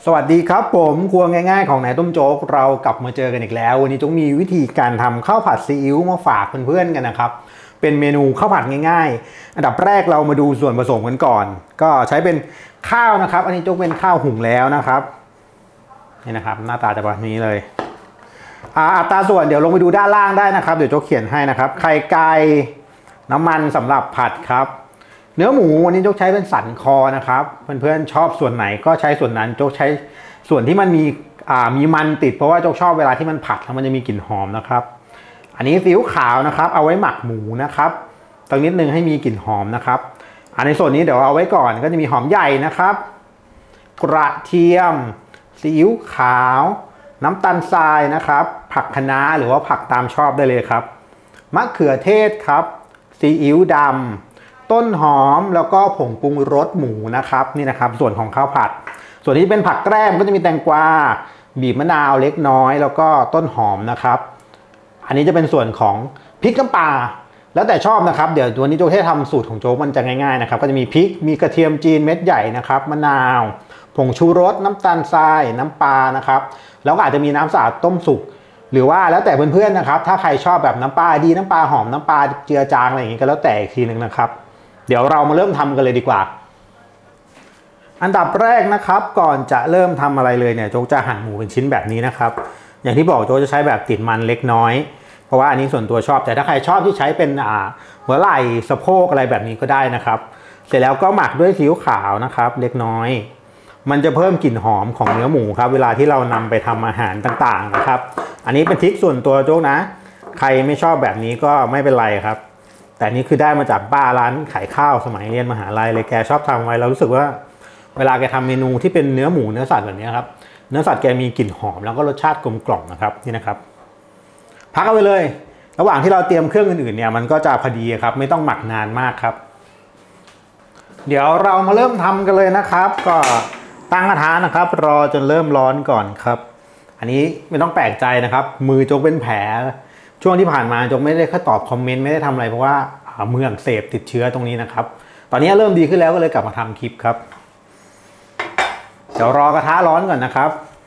สวัสดีครับผมครัวง่ายๆของนายต้มโจ๊กเรากลับมาเจอกันอีกแล้ววันนี้โจ๊กมีวิธีการทำข้าวผัดซีอิ๊วมาฝากเพื่อนๆกันนะครับเป็นเมนูข้าวผัดง่ายๆอันดับแรกเรามาดูส่วนผสมกันก่อนก็ใช้เป็นข้าวนะครับอันนี้โจ๊กเป็นข้าวหุงแล้วนะครับนี่นะครับหน้าตาจะแบบนี้เลยอัตราส่วนเดี๋ยวลงไปดูด้านล่างได้นะครับเดี๋ยวโจ๊กเขียนให้นะครับไข่ไก่น้ำมันสำหรับผัดครับเนื้อหมูวันนี้โจ๊กใช้เป็นสันคอนะครับเพื่อนๆชอบส่วนไหนก็ใช้ส่วนนั้นโจ๊กใช้ส่วนที่มันมีมันติดเพราะว่าโจ๊กชอบเวลาที่มันผัดแล้วมันจะมีกลิ่นหอมนะครับอันนี้ซีอิ๊วขาวนะครับเอาไว้หมักหมูนะครับตั้งนิดนึงให้มีกลิ่นหอมนะครับในส่วนนี้เดี๋ยวเอาไว้ก่อนก็จะมีหอมใหญ่นะครับกระเทียมซีอิ๊วขาวน้ำตาลทรายนะครับผักคะน้าหรือว่าผักตามชอบได้เลยครับมะเขือเทศครับซีอิ๊วดำต้นหอมแล้วก็ผงปรุงรสหมูนะครับนี่นะครับส่วนของข้าวผัดส่วนที่เป็นผักแกล้มก็จะมีแตงกวาบีบมะนาวเล็กน้อยแล้วก็ต้นหอมนะครับอันนี้จะเป็นส่วนของพริกน้ำปลาแล้วแต่ชอบนะครับเดี๋ยววันนี้โจ๊กให้ทำสูตรของโจ๊กมันจะง่ายๆนะครับก็จะมีพริกมีกระเทียมจีนเม็ดใหญ่นะครับมะนาวผงชูรสน้ำตาลทรายน้ำปลานะครับแล้วก็อาจจะมีน้ำสะอาดต้มสุกหรือว่าแล้วแต่เพื่อนๆนะครับถ้าใครชอบแบบน้ำปลาดีน้ำปลาหอมน้ำปลาเจือจางอะไรอย่างงี้ก็แล้วแต่อีกทีนึงนะครับเดี๋ยวเรามาเริ่มทำกันเลยดีกว่าอันดับแรกนะครับก่อนจะเริ่มทำอะไรเลยเนี่ยโจ๊กจะหั่นหมูเป็นชิ้นแบบนี้นะครับอย่างที่บอกโจ๊กจะใช้แบบติดมันเล็กน้อยเพราะว่าอันนี้ส่วนตัวชอบแต่ถ้าใครชอบที่ใช้เป็นหัวไหล่สะโพกอะไรแบบนี้ก็ได้นะครับเสร็จแล้วก็หมักด้วยซีอิ๊วขาวนะครับเล็กน้อยมันจะเพิ่มกลิ่นหอมของเนื้อหมูครับเวลาที่เรานำไปทำอาหารต่างๆนะครับอันนี้เป็นทริคส่วนตัวโจ๊กนะใครไม่ชอบแบบนี้ก็ไม่เป็นไรครับแต่นี่คือได้มาจากป้าร้านขายข้าวสมัยเรียนมหาลัยเลยแกชอบทำไว้เรารู้สึกว่าเวลาแกทำเมนูที่เป็นเนื้อหมูเนื้อสัตว์แบบนี้ครับเนื้อสัตว์แกมีกลิ่นหอมแล้วก็รสชาติกลมกล่อมนะครับนี่นะครับพักเอาไว้เลยระหว่างที่เราเตรียมเครื่องอื่นๆเนี่ยมันก็จะพอดีครับไม่ต้องหมักนานมากครับเดี๋ยวเรามาเริ่มทำกันเลยนะครับก็ตั้งกระทะนะครับรอจนเริ่มร้อนก่อนครับอันนี้ไม่ต้องแปลกใจนะครับมือโจ๊กเป็นแผลช่วงที่ผ่านมาโจ๊กไม่ได้ค่อยตอบคอมเมนต์ไม่ได้ทำอะไรเพราะว่ามืออักเสบติดเชื้อตรงนี้นะครับตอนนี้เริ่มดีขึ้นแล้วก็เลยกลับมาทำคลิปครับเดี๋ยวรอกระทะร้อนก่อนนะครับ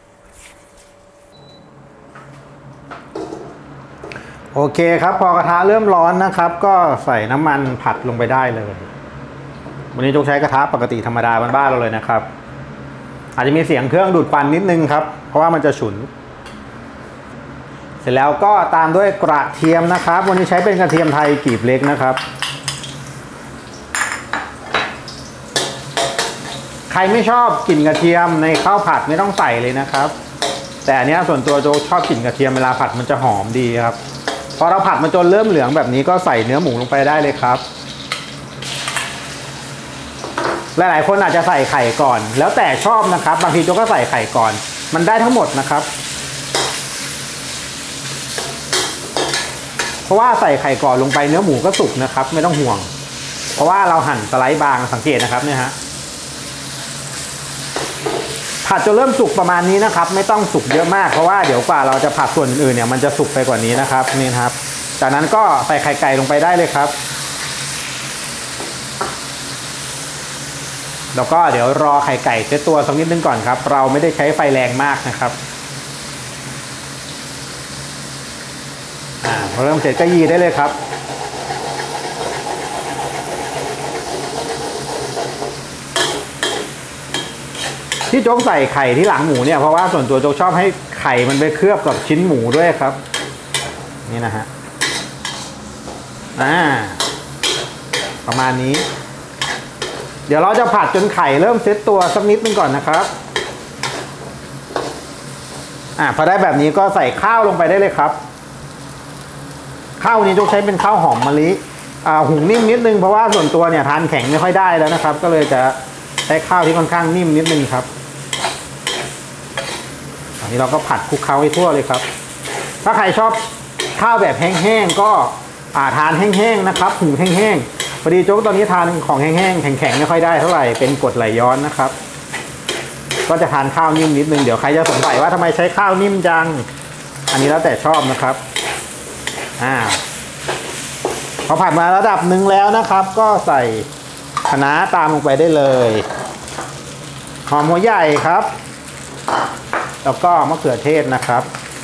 โอเคครับพอกระทะเริ่มร้อนนะครับก็ใส่น้ำมันผัดลงไปได้เลยวันนี้โจ๊กใช้กระทะปกติธรรมดาบ้านๆเราเลยนะครับอาจจะมีเสียงเครื่องดูดควันนิดนึงครับเพราะว่ามันจะฉุนเสร็จแล้วก็ตามด้วยกระเทียมนะครับวันนี้ใช้เป็นกระเทียมไทยกลีบเล็กนะครับใครไม่ชอบกลิ่นกระเทียมในข้าวผัดไม่ต้องใส่เลยนะครับแต่อันนี้ส่วนตัวโจ๊กชอบกลิ่นกระเทียมเวลาผัดมันจะหอมดีครับพอเราผัดมันจนเริ่มเหลืองแบบนี้ก็ใส่เนื้อหมูลงไปได้เลยครับหลายๆคนอาจจะใส่ไข่ก่อนแล้วแต่ชอบนะครับบางทีโจ๊กก็ใส่ไข่ก่อนมันได้ทั้งหมดนะครับเพราะว่าใส่ไข่ก่อนลงไปเนื้อหมูก็สุกนะครับไม่ต้องห่วงเพราะว่าเราหั่นสไลด์บางสังเกตนะครับเนี่ยฮะผัดจนเริ่มสุกประมาณนี้นะครับไม่ต้องสุกเยอะมากเพราะว่าเดี๋ยวกว่าเราจะผัดส่วนอื่นเนี่ยมันจะสุกไปกว่านี้นะครับนี่ครับจากนั้นก็ใส่ไข่ไก่ลงไปได้เลยครับแล้วก็เดี๋ยวรอไข่ไก่เซตตัวสักนิดนึงก่อนครับเราไม่ได้ใช้ไฟแรงมากนะครับพอเริ่มเสร็จก็ยีได้เลยครับที่โจ๊กใส่ไข่ที่หลังหมูเนี่ยเพราะว่าส่วนตัวโจ๊กชอบให้ไข่มันไปเคลือบกับชิ้นหมูด้วยครับนี่นะฮะประมาณนี้เดี๋ยวเราจะผัดจนไข่เริ่มเซตตัวสักนิดนึงก่อนนะครับพอได้แบบนี้ก็ใส่ข้าวลงไปได้เลยครับข้าวนี้โจ๊กใช้เป็นข้าวหอมมะลิหุงนิ่มนิดนึงเพราะว่าส่วนตัวเนี่ยทานแข็งไม่ค่อยได้แล้วนะครับก็เลยจะใช้ข้าวที่ค่อนข้างนิ่มนิดนึงครับอันนี้เราก็ผัดคลุกเคล้าให้ทั่วเลยครับถ้าใครชอบข้าวแบบแห้งๆก็ทานแห้งๆนะครับหุงแห้งๆพอดีโจ๊กตอนนี้ทานของแห้งๆแข็งๆไม่ค่อยได้เท่าไหร่เป็นกรดไหลย้อนนะครับก็จะทานข้าวนิ่มนิดนึงเดี๋ยวใครจะสงสัยว่าทำไมใช้ข้าวนิ่มจังอันนี้แล้วแต่ชอบนะครับพอผัดมาระดับหนึ่งแล้วนะครับก็ใส่คะน้าตามลงไปได้เลยหอมหัวใหญ่ครับแล้วก็มะเขือเทศนะครับ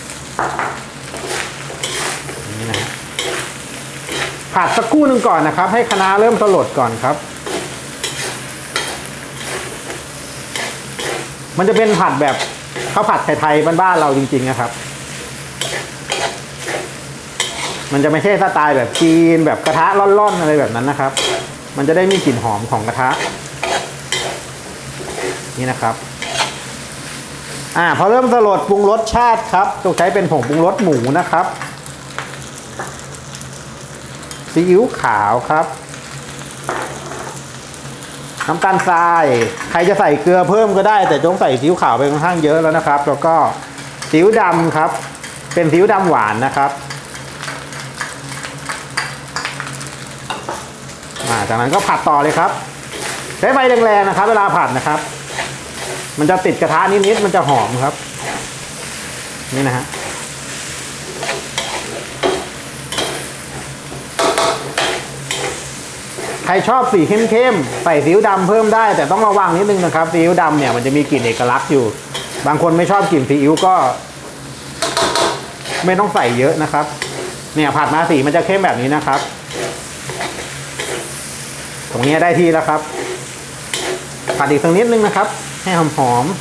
นี่นะผัดสักครู่หนึ่งก่อนนะครับให้คะน้าเริ่มสลดก่อนครับมันจะเป็นผัดแบบข้าวผัดไทยๆบ้านๆเราจริงๆนะครับมันจะไม่ใช่สไตล์แบบจีนแบบกระทะร่อนๆอะไรแบบนั้นนะครับมันจะได้มีกลิ่นหอมของกระทะนี่นะครับพอเริ่มสลดปรุงรสชาติครับต้องใช้เป็นผงปรุงรสหมูนะครับซีอิ๊วขาวครับน้ำตาลทรายใครจะใส่เกลือเพิ่มก็ได้แต่ต้องใส่ซีอิ๊วขาวไปค่อนข้างเยอะแล้วนะครับแล้วก็ซีอิ๊วดำครับเป็นซีอิ๊วดำหวานนะครับจากนั้นก็ผัดต่อเลยครับใช้ไฟแรงๆนะครับเวลาผัดนะครับมันจะติดกระทะนิดๆมันจะหอมครับนี่นะฮะใครชอบสีเข้มๆใส่ซีอิ๊วดำเพิ่มได้แต่ต้องระวังนิดนึงนะครับซีอิ๊วดำเนี่ยมันจะมีกลิ่นเอกลักษณ์อยู่บางคนไม่ชอบกลิ่นซีอิ๊วก็ไม่ต้องใส่เยอะนะครับเนี่ยผัดมาสีมันจะเข้มแบบนี้นะครับตรงนี้ได้ที่แล้วครับผัดอีกสักนิดนึงนะครับให้หอม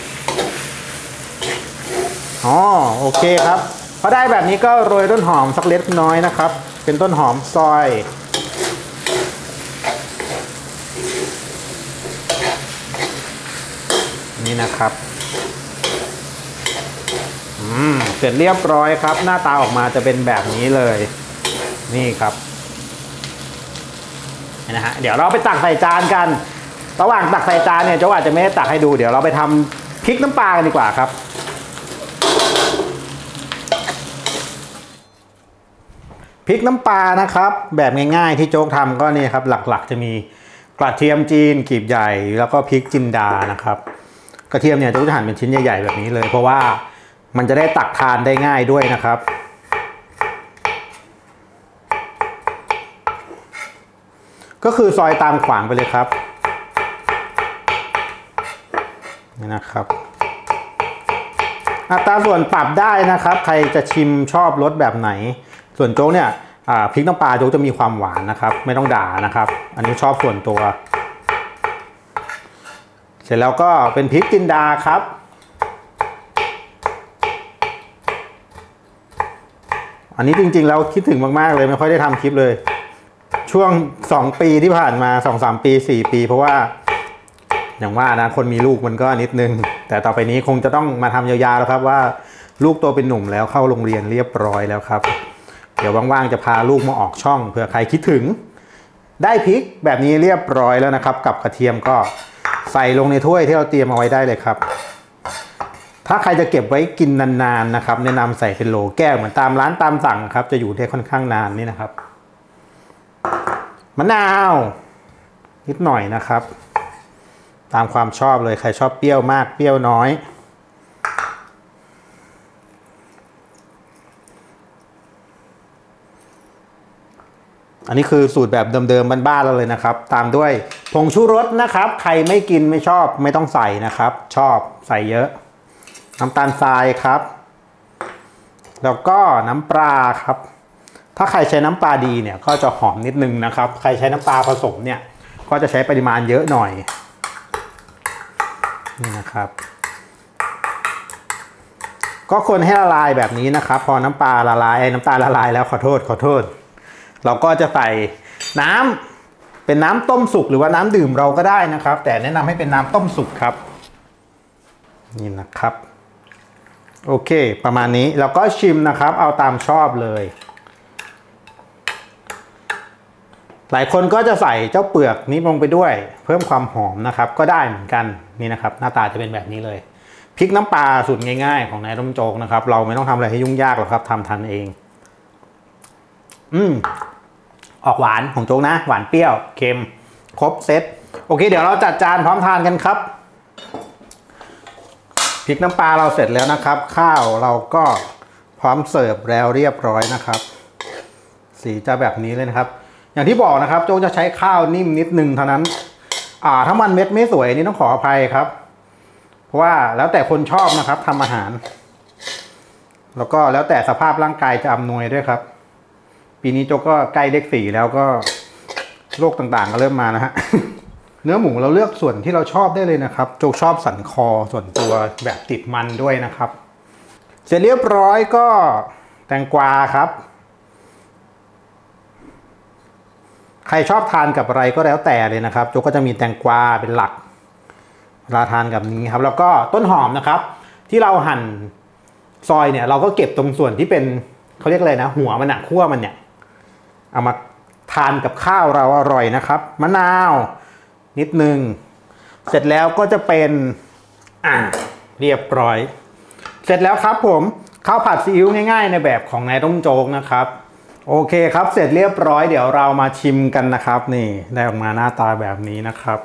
โอเคครับพอได้แบบนี้ก็โรยต้นหอมสักเล็กน้อยนะครับเป็นต้นหอมซอยนี่นะครับเสร็จเรียบร้อยครับหน้าตาออกมาจะเป็นแบบนี้เลยนี่ครับนะฮะเดี๋ยวเราไปตักใส่จานกันระหว่างตักใส่จานเนี่ยเจ้าอาจจะไม่ได้ตักให้ดูเดี๋ยวเราไปทำพริกน้ำปลากันดีกว่าครับพริกน้ำปลานะครับแบบง่ายๆที่โจ๊กทำก็นี่ครับหลักๆจะมีกระเทียมจีนกลีบใหญ่แล้วก็พริกจินดานะครับกระเทียมเนี่ยโจ๊กจะหั่นเป็นชิ้นใหญ่ๆแบบนี้เลยเพราะว่ามันจะได้ตักทานได้ง่ายด้วยนะครับก็คือซอยตามขวางไปเลยครับนี่นะครับอัตราส่วนปรับได้นะครับใครจะชิมชอบรสแบบไหนส่วนโจ๊กเนี่ยพริกน้ำปลาโจ๊กจะมีความหวานนะครับไม่ต้องด่านะครับอันนี้ชอบส่วนตัวเสร็จแล้วก็เป็นพริกจินดาครับอันนี้จริงๆแล้วคิดถึงมากๆเลยไม่ค่อยได้ทำคลิปเลยช่วง2 ปีที่ผ่านมา 2-3 ปี 4 ปีเพราะว่าอย่างว่านะคนมีลูกมันก็นิดนึงแต่ต่อไปนี้คงจะต้องมาทำยาวๆแล้วครับว่าลูกโตเป็นหนุ่มแล้วเข้าโรงเรียนเรียบร้อยแล้วครับเดี๋ยวว่างๆจะพาลูกมาออกช่องเผื่อใครคิดถึงได้พริกแบบนี้เรียบร้อยแล้วนะครับกับกระเทียมก็ใส่ลงในถ้วยที่เราเตรียมเอาไว้ได้เลยครับถ้าใครจะเก็บไว้กินนานๆนะครับแนะนำใส่เป็นโหลแก้วเหมือนตามร้านตามสั่งครับจะอยู่ได้ค่อนข้างนานนี่นะครับมะนาวนิดหน่อยนะครับตามความชอบเลยใครชอบเปรี้ยวมากเปรี้ยวน้อยอันนี้คือสูตรแบบเดิมๆบ้านๆเราเลยนะครับตามด้วยผงชูรสนะครับใครไม่กินไม่ชอบไม่ต้องใส่นะครับชอบใส่เยอะน้ำตาลทรายครับแล้วก็น้ำปลาครับถ้าใครใช้น้ำปลาดีเนี่ยก็จะหอมนิดนึงนะครับใครใช้น้ำปลาผสมเนี่ยก็จะใช้ปริมาณเยอะหน่อยนี่นะครับก็คนให้ละลายแบบนี้นะครับพอน้ำปลาละลายน้ำตาลละลายแล้วขอโทษเราก็จะใส่น้ำเป็นน้ำต้มสุกหรือว่าน้ำดื่มเราก็ได้นะครับแต่แนะนำให้เป็นน้ำต้มสุกครับนี่นะครับโอเคประมาณนี้แล้วก็ชิมนะครับเอาตามชอบเลยหลายคนก็จะใส่เจ้าเปลือกนี้ลงไปด้วยเพิ่มความหอมนะครับก็ได้เหมือนกันนี่นะครับหน้าตาจะเป็นแบบนี้เลยพริกน้ำปลาสูตรง่ายๆของนายต้มโจ๊กนะครับเราไม่ต้องทำอะไรให้ยุ่งยากหรอกครับทำทันเองออกหวานของโจ๊กนะหวานเปรี้ยวเค็มครบเซตโอเคเดี๋ยวเราจัดจานพร้อมทานกันครับพริกน้ำปลาเราเสร็จแล้วนะครับข้าวเราก็พร้อมเสิร์ฟแล้วเรียบร้อยนะครับสีจะแบบนี้เลยนะครับอย่างที่บอกนะครับโจ๊กจะใช้ข้าวนิ่มนิดนึงเท่านั้นถ้ามันเม็ดไม่สวยนี่ต้องขออภัยครับเพราะว่าแล้วแต่คนชอบนะครับทำอาหารแล้วก็แล้วแต่สภาพร่างกายจะอำนวยด้วยครับปีนี้โจ๊กก็ใกล้เลข4แล้วก็โรคต่างๆก็เริ่มมานะฮะ เนื้อหมูเราเลือกส่วนที่เราชอบได้เลยนะครับโจ๊กชอบสันคอส่วนตัวแบบติดมันด้วยนะครับเสร็จเรียบร้อยก็แตงกวาครับใครชอบทานกับอะไรก็แล้วแต่เลยนะครับโจ๊กก็จะมีแตงกวาเป็นหลักเวลาทานกับนี้ครับแล้วก็ต้นหอมนะครับที่เราหั่นซอยเนี่ยเราก็เก็บตรงส่วนที่เป็นเขาเรียกอะไรนะหัวมันคั่วมันเนี่ยเอามาทานกับข้าวเราอร่อยนะครับมะนาวนิดนึงเสร็จแล้วก็จะเป็นเรียบร้อยเสร็จแล้วครับผมข้าวผัดซีอิ๊วง่ายๆในแบบของนายต้มโจ๊กนะครับโอเคครับเสร็จเรียบร้อยเดี๋ยวเรามาชิมกันนะครับนี่ได้ออกมาหน้าตาแบบนี้นะครับ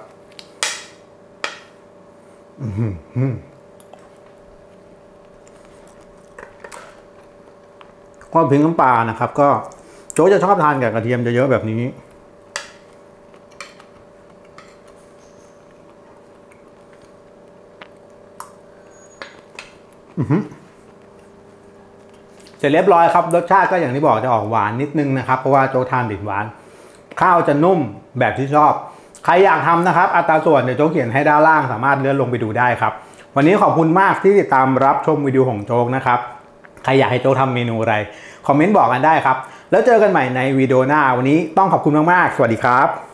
ก็พริกน้ำปลานะครับก็โจ๊กจะชอบทานกับกระเทียมเยอะๆแบบนี้เสร็จเรียบร้อยครับรสชาติก็อย่างที่บอกจะออกหวานนิดนึงนะครับเพราะว่าโจ๊กทานติดหวานข้าวจะนุ่มแบบที่ชอบใครอยากทำนะครับอัตราส่วนเดี๋ยวโจ๊กเขียนให้ด้านล่างสามารถเลื่อนลงไปดูได้ครับวันนี้ขอบคุณมากที่ติดตามรับชมวิดีโอของโจ๊กนะครับใครอยากให้โจ๊กทำเมนูอะไรคอมเมนต์บอกกันได้ครับแล้วเจอกันใหม่ในวิดีโอหน้าวันนี้ต้องขอบคุณมากๆสวัสดีครับ